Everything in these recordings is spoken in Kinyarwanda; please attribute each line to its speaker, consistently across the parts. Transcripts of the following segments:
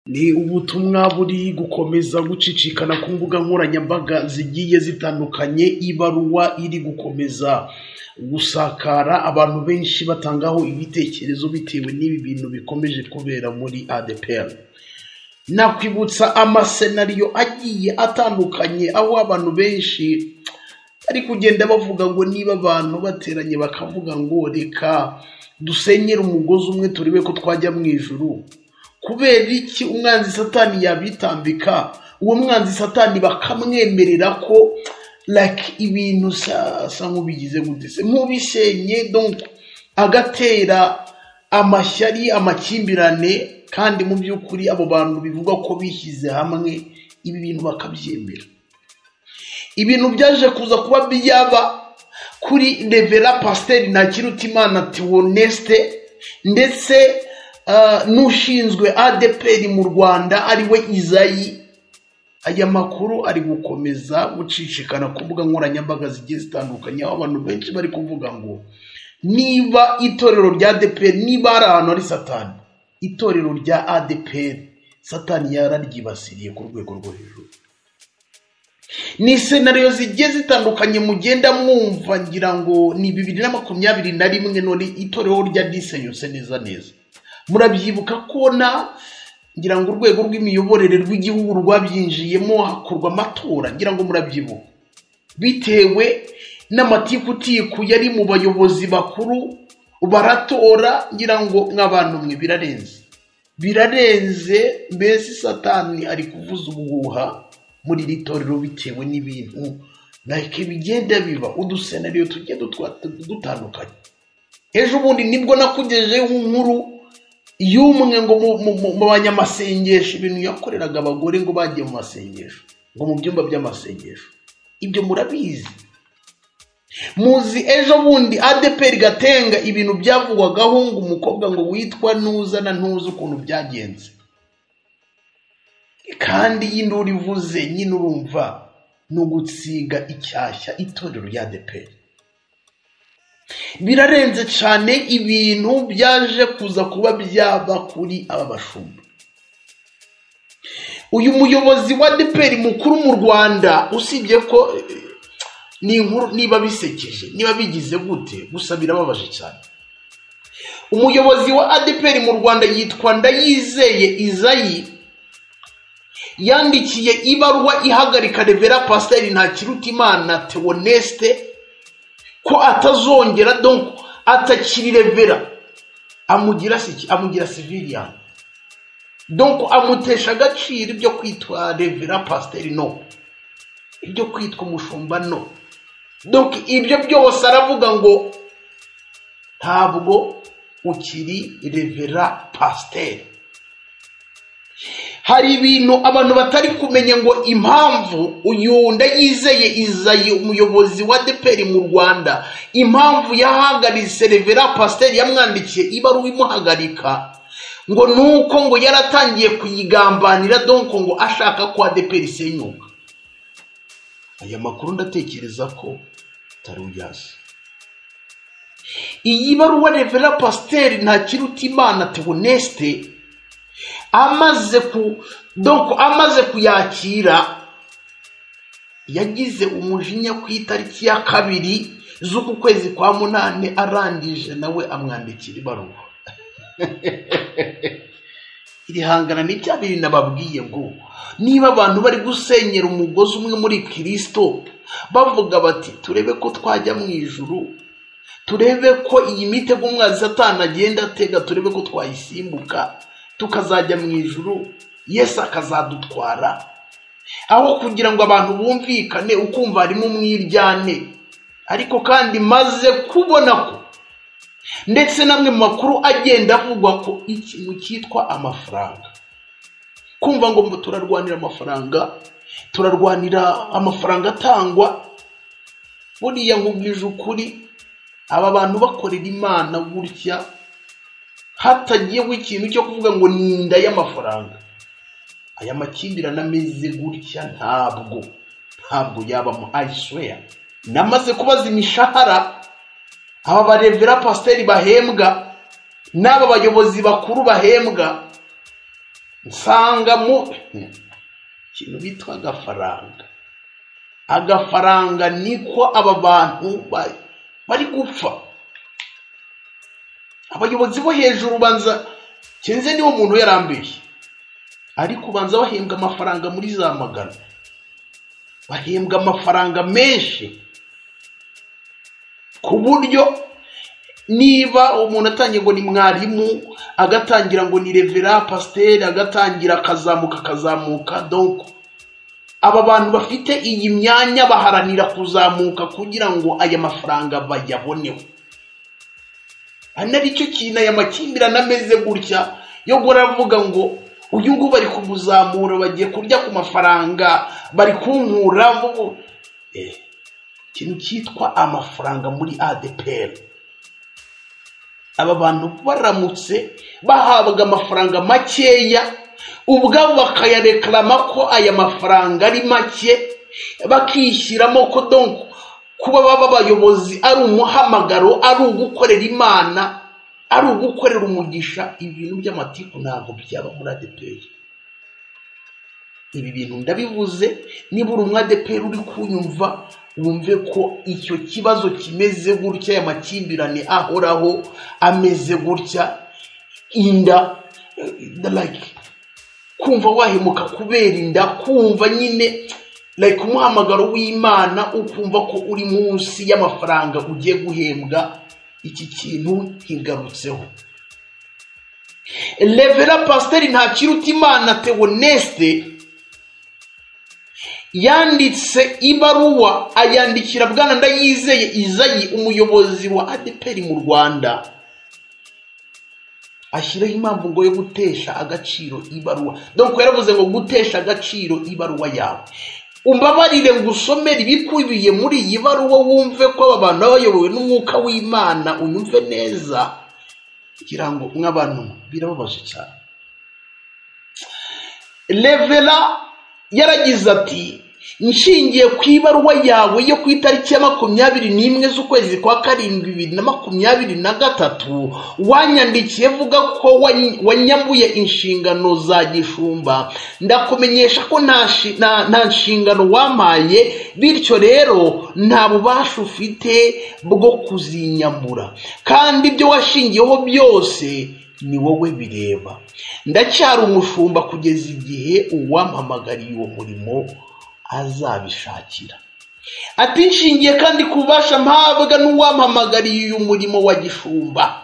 Speaker 1: ni ubutumwa buri gukomeza gucicikana ku mbuga nkoranyambaga zigiye zitandukanye, ibaruwa iri gukomeza gusakara, abantu benshi batangaho ibitekerezo bitewe n'ibi bintu bikomeje kubera muri ADEPR. Nakwibutsa amasenariyo agiye atandukanye aho abantu benshi ari kugenda bavuga ngo niba abantu bateranye bakavuga ngo reka dusenyere umugozi umwe turebe ko twajya mu ijuru, kubera iki umwanzi satani yabitambika, uwo mwanzi satani bakamwemerera ko like ibintu sa nk'ubigize gutese nk'ubisenye, donc agatera amashyari amakimbirane, kandi mu by'ukuri abo bantu bivuga ko bishyize hamwe ibi bintu bakabyemera. Ibintu byaje kuza kuba byaba kuri Revera Pasiteri Ntakirutimana Theoneste ndetse n'ushinzwe ADEPR mu Rwanda ariwe Izayi. Aya makuru ari gukomeza gucicikana ku mbuga nkoranyambaga zigiye zitandukanye, aho abantu benshi bari kuvuga ngo niba itorero rya ADEPR, niba ari ahantu ari satani, itorero rya ADEPR satani yararyibasiriye ku rwego rwo hejuru. Ni senariyo zigiye zitandukanye mugenda mwumva, ngira ngo ni 2021 none itorero rya disenyutse neza neza. Murabyibuka ko ngira ngo urwego rw'imiyoborere rw'igihugu rwabyinjiyemo hakorwa amatora, ngira ngo murabyibuka, bitewe n'amatikuku yari mu bayobozi bakuru baratora, ngira ngo nk'abantu mwe birarenze, mbese satani ari kuvuza ubuhuha muri iri torero bitewe n'ibintu like bigenda biba udusenariyo tugiye dutandukanye. Ejo bundi nibwo nakugejeho inkuru y'umwe ngo mu banyamasengesho, ibintu yakoreraga abagore ngo bagiye mu masengesho, ngo mu byumba by'amasengesho. Ibyo murabizi, muzi ejo bundi ADEPR Gatenga ibintu byavugwagaho ngo umukobwa ngo witwa Ntuza na Ntuza ukuntu byagenze, kandi y'induru ivuze nyine urumva no gutsiga icyashya itorero rya ADEPR. Birarenze cyane ibintu byaje kuza kuba byaba kuri aba bashumba. Uyu muyobozi wa ADEPR mukuru mu Rwanda, usibye ko ni inkuru niba bisekeje niba bigize gute, gusa birababaje cyane. Umuyobozi wa ADEPR mu Rwanda yitwa Ndayizeye Izayi, yandikiye ibaruwa ihagarika Revera Pasiteri Ntakirutimana Theoneste ko atazongera, donc atakiri Revera, amugira civilian, donc amutesha agaciro ibyo kwitwa Revera Pasiteri, no, ibyo kwitwa umushumba, no, donc ibyo byose aravuga ngo ntabwo ukiri Revera Pasiteri. Hari ibintu abantu batari kumenya ngo impamvu uyu Ndayizeye Izayi umuyobozi wa ADEPR mu Rwanda, impamvu yahagaritse Revera Pasiteri yamwandikiye ibaruwa imuhagarika, ngo nuko ngo yaratangiye kuyigambanira, donc ngo ashaka ko ADEPR isenyuka. Aya makuru ndatekereza ko utari uyazi. Iyi baruwa Revera Pasiteri Ntakirutimana Theoneste amaze kuyakira, yagize umujinya ku itariki ya 2 z'uku kwezi kwa 8, arangije nawe amwandikira ibaruwa. Iri hangana n'ibya bintu nababwiye ngo niba abantu bari gusenyera umugozi umwe muri Kristo, bavuga bati turebe ko twajya mu ijuru, turebe ko iyi mitego umwanzi satani agenda atega, turebe ko twayisimbuka tukazajya mu ijuru, Yesu akazadutwara, aho kugira ngo abantu bumvikane ukumva harimo umwiryane. Ariko kandi maze kubona ko ndetse namwe mu makuru agenda avugwa ko ikintu cyitwa amafaranga, kumva ngo turarwanira amafaranga, turarwanira amafaranga atangwa, buriya nkubwije ukuri aba bantu bakorera Imana gutya, hatagiyeho ikintu cyo kuvuga ngo ni inda y'amafaranga, aya makimbirane ameze gutya ntabwo yabamo. I swear, namaze kubaza imishahara aba barevera pasiteri bahembwa n'aba bayobozi bakuru bahembwa, nsanga mu kintu bitwa agafaranga niko aba bantu bari gupfa. Abayobozi bo hejuru banza kenze niwo muntu yarambeshye, ariko banza bahembwa amafaranga muri za magana, bahembwa amafaranga menshi ku buryo niba umuntu atangiye ngo ni mwarimu, agatangira ngo ni revera pasiteri, agatangira akazamuka. Donc aba bantu bafite iyi myanya baharanira kuzamuka kugira ngo aya mafaranga bayaboneho. Anari cyo kintu aya makimbirane ameze gutya yo guravuga ngo uyu nguyu bari kumuzamura, bagiye kurya ku mafaranga, bari kunkura ikintu cyitwa amafaranga muri ADPR. Aba bantu baramutse bahabwa amafaranga makeya, ubwabo bakayareklama ko aya mafaranga ari make, bakishyiramo ko donc kuba baba abayobozi ari umuhamagaro, ari ugukorera Imana, ari ugukorera umugisha. Ibintu by'amatiku ntabwo byaba muri ADPR. Ibi bintu ndabivuze, niba uri umwadeperi uri kunyumva, wumve ko icyo kibazo kimeze gutya, ya makimbirane ahoraho ameze gutya, inda like kumva wahemuka kubera inda, kumva nyine like umuhamagaro w'Imana, ukumva ko uri munsi y'amafaranga ugiye guhembwa. Iki kintu kigarutseho. Revera Pasiteri Ntakirutimana Theoneste yanditse ibaruwa ayandikira Bwana Ndayizeye Isayi, umuyobozi wa ADPR mu Rwanda, ashyiraho impamvu ngo yo gutesha agaciro ibaruwa. Donc yaravuze ngo gutesha agaciro ibaruwa yawe. Umbabarire ngusomera ibikubiye muri iyi baruwa, wumve ko aba bantu bayobowe n'umwuka w'Imana, unyumve neza, kugira ngo mw'abantu birababaje cyane. Revera yaragize ati, nshingiye ku ibaruwa yawe yo ku itariki ya 21 z'ukwezi kwa karindwi 2023 wanyandikiye vuga ko wanyambuye inshingano za gishumba, ndakumenyesha ko nta nshingano wampaye, bityo rero nta bubasha ufite bwo kuzinyambura, kandi ibyo washingiyeho byose ni wowe bireba. Ndacyari umushumba kugeza igihe uwampamagariye uwo murimo azabishakira. Ati nshingiye kandi kubasha mpabwa n'uwampamagariye uyu murimo wa gishumba,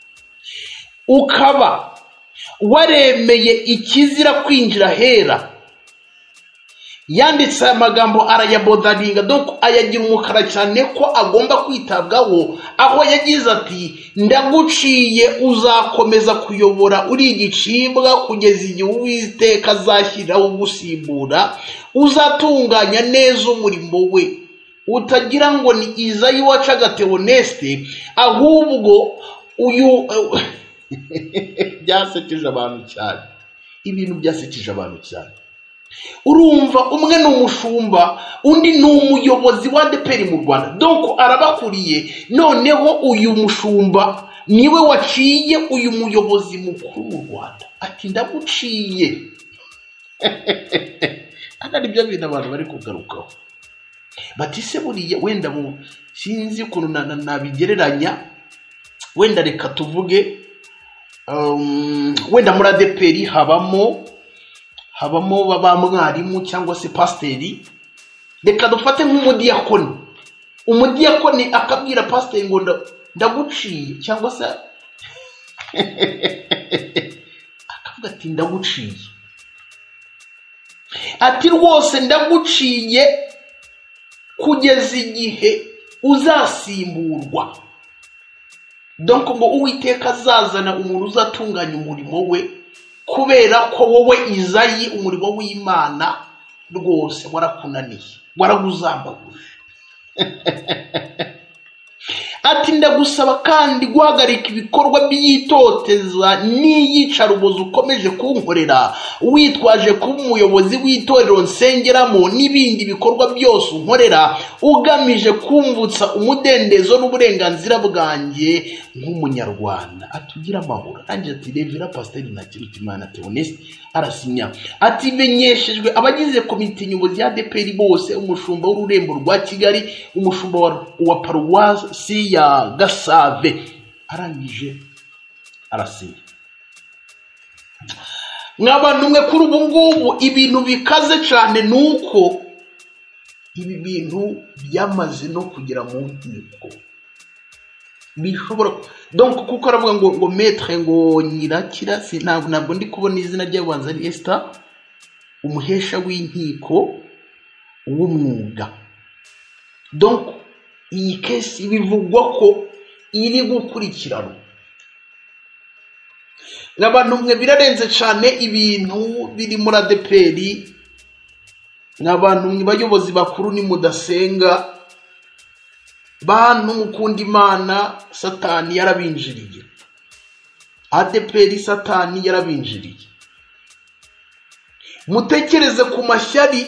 Speaker 1: ukaba waremeye ikizira kwinjira hera. Yanditse amagambo arayabodaringa, donc ayagira umukara cyane ko agomba kwitabwaho, aho yagize ati, ndaguciye uzakomeza kuyobora uri igicibwa kugeza igihe Uwiteka azashyiraho gusimbura, uzatunganya neza umurimo we, utagira ngo ni Isayi wacaga Theoneste, ahubwo uyu byasekeje abantu cyane. Ibintu byasekeje abantu cyane. Urumva, umwe ni umushumba, undi ni umuyobozi wa ADPR mu Rwanda, donc arabakuriye. Noneho uyu mushumba niwe waciye uyu muyobozi mukuru mu Rwanda, ati ndaguciye. Ari byo bintu abantu bari kugarukaho, bati se buriya wenda mu sinzi ukuntu nabigereranya, wenda reka tuvuge wenda muri ADPR habamo baba mwarimu cyangwa se pasiteri. Reka dufate nk'umudiyakoni, umudiyakoni akabwira pasiteri ngo ndaguciye, cyangwa se akavuga ati ndaguciye, ati rwose ndaguciye kugeza igihe uzasimburwa. Donc ngo Uwiteka azazana umuntu uzatunganya umurimo we, kubera ko wowe Isayi umurimo w'Imana rwose warakunaniye, waraguzambaguje. ati ndagusaba kandi guhagarika ibikorwa by'itoteza n'iyicarubozo ukomeje kunkorera witwaje kuba umuyobozi w'itorero nsengeramo n'ibindi bikorwa byose unkorera ugamije kumvutsa umudendezo n'uburenganzira bwanjye nk'umunyarwanda. Atugira amahoro. Ange ati Revera Pasiteri Ntakirutimana Theoneste arasinya ati menyeshejwe abagize komite nyobozi ya ADEPR bose, umushumba w'ururembo rwa Kigali, umushumba wa paruwasi ya Gasave. Arangije arasinya. Nk'abantu mwe kuri ubu ngubu ibintu bikaze cyane nuko ibi bintu byamaze no kugera mu nkiko bishobora donc kuko aravuga ngo maître ngo Nyirakira ntabwo ndi kubona izina ry'abanza ari Esther, umuhesha w'inkiko w'umwuga. Donc iyi case bivugwa ko iri gukurikirana. N'abantu mwe birarenze cyane ibintu biri muri ADEPR. N'abantu mwe bayobozi bakuru ni mudasenga, bantu mukunda Imana, Satani yarabinjiriye. ADEPR Satani yarabinjiriye. Mutekereze ku mashyari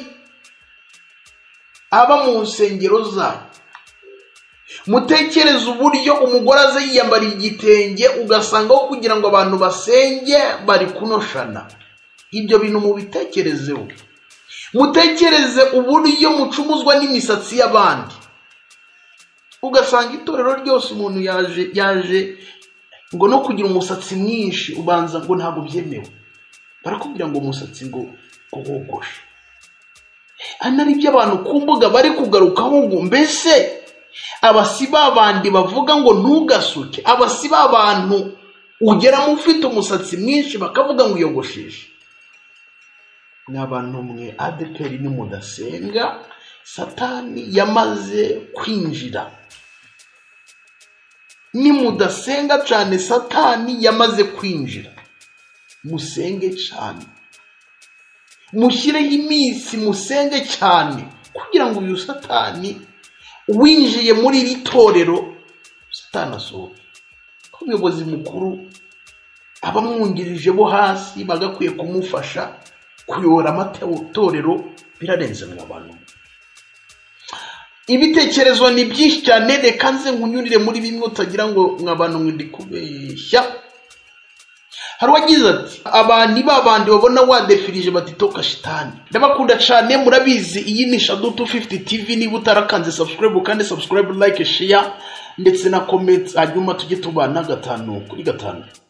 Speaker 1: aba mu nsengero zanyu. Mutekereze uburyo umugore aza yiyambara igitenge ugasanga aho kugira ngo abantu basenge bari kunoshana. Ibyo bintu mubitekerezeho. Mutekereze uburyo mucumuzwa n'imisatsi y'abandi, ugasanga itorero ryose umuntu yaje ngo no kugira umusatsi mwinshi ubanza ngo ntabwo byemewe. Barakubwira ngo umusatsi ngo wogoshe. Anari byo abantu ku mbuga bari kugarukaho ngo mbese abasi babandi bavuga ngo ntugasuke, abasi babantu ugera mu ufite umusatsi mwinshi bakavuga ngo uyogosheshe. N'abantu mwe ADEPR ni mudasenga, Satani yamaze kwinjira. Ni mudasenga cyane, Satani yamaze kwinjira. Musenge cyane, mushyireho iminsi musenge cyane kugira ngo uyu Satani winjiye muri iri torero Satani asohoke. Umuyobozi mukuru abamwungirije bo hasi bagakwiye kumufasha kuyobora amatorero. Birarenze n'abantu. Ibitekerezo ni byinshi cyane, reka nze nkunyurire muri bimwe utagira ngo mwabantu mwindi kubeshya. Hari wagize ati abandi babandi babona wadefirije batitoka shitani. Ndabakunda cyane, murabizi iyi ni Shadow 250 TV. Niba utarakanze subscribe kandi subscribe, like, share ndetse na comment, hanyuma tujye tubana 5 kuri 5.